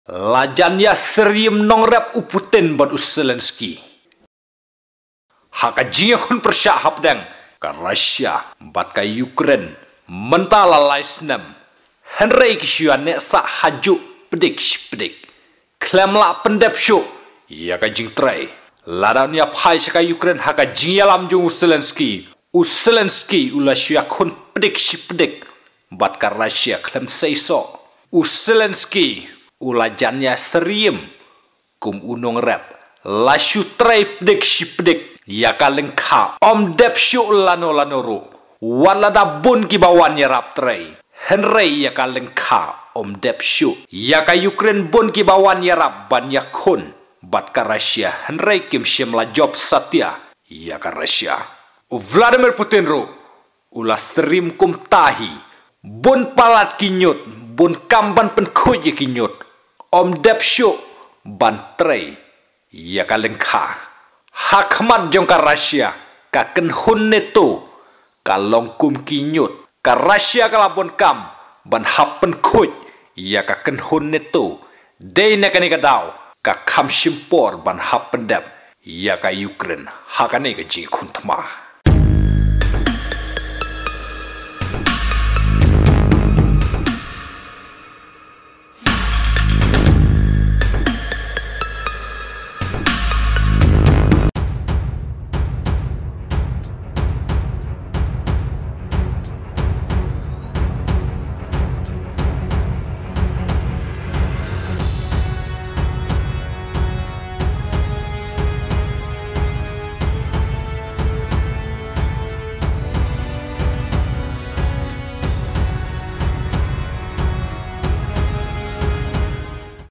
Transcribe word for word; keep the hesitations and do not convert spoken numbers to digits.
Lajannya serium nongrap uputin bad Zelensky. Haka jinga kun persyak hapdang ka Russia bat ka Ukraine mentala laisnam. Henry kishuan ne sa haju pedik pedik. Klem la pendep syu ya ka jing trai. Ladanya phai ka Ukraine haka jinga lam jung Zelensky. Zelensky ula syia kun pedik pedik bat ka Russia klem seiso. Zelensky ulajannya serium kum unong rap lasyu trai pedik pedik ya kaleng ka om dep syu lano lano ru walada bun ki bawannya rap trai Henry ya kaleng ka om dep syu ya ka Ukraine bun ki bawannya rap ban ya kun bat ka Russia Henry kim shemla job satya ya ka Russia Vladimir Putin ru ula serim kum tahi bun palat kinyut bun kamban penkuj kinyut om dep syu ban trai ya kaleng ka hakmat jong ka Russia ka ken hun neto ka long kum kinyut ka Russia ka labon kam ban happen kuj ya ka ken hun neto dei na kani ka daw ka kam shimpor ban happen dep ya ka Ukraine hakane ka ji kun tma